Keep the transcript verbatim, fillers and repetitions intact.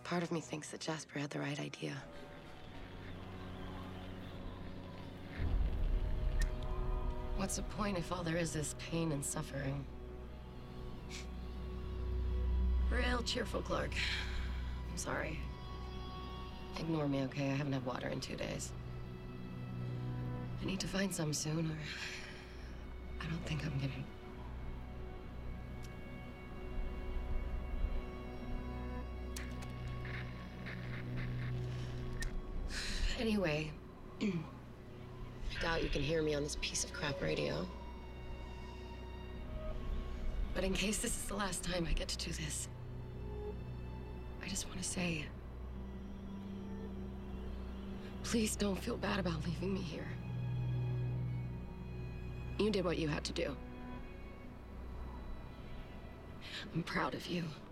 part of me thinks that Jasper had the right idea. What's the point if all there is is pain and suffering? Real cheerful, Clark. I'm sorry. Ignore me, okay? I haven't had water in two days. I need to find some soon, or I don't think I'm gonna... Anyway, I doubt you can hear me on this piece of crap radio. But in case this is the last time I get to do this, I just want to say, please don't feel bad about leaving me here. You did what you had to do. I'm proud of you.